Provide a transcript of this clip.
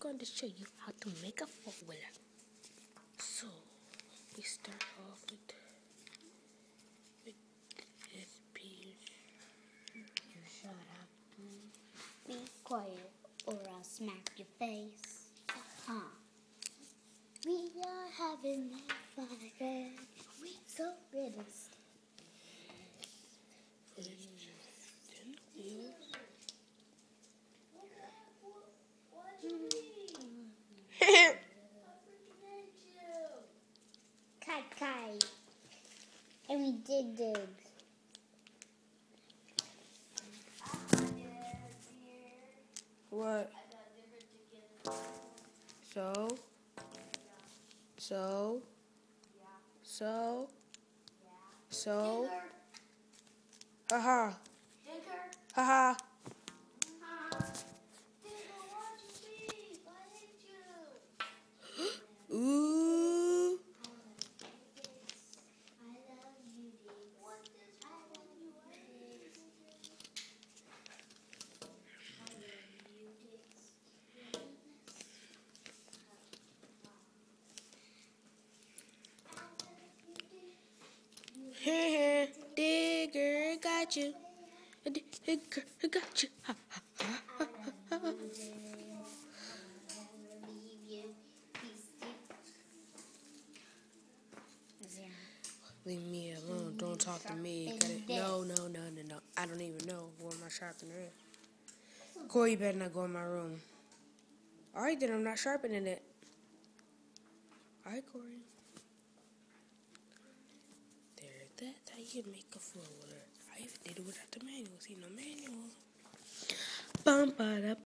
going to show you how to make a four-wheeler. So, we start off with this piece. You shut up. Be quiet or I'll smack your face. We are having a fire. We so ready. Kite. And we dig. What? So. Haha. Haha. Ooh. Digger got you. Digger got you. Ha, ha, ha, ha, ha, ha. Leave me alone. Don't talk to me. No. I don't even know where my sharpener is. Corey, you better not go in my room. Alright, then I'm not sharpening it. Alright, Corey. That's how you make a four-wheeler. I even did it without the manual. See, no manual. Bum, ba, da,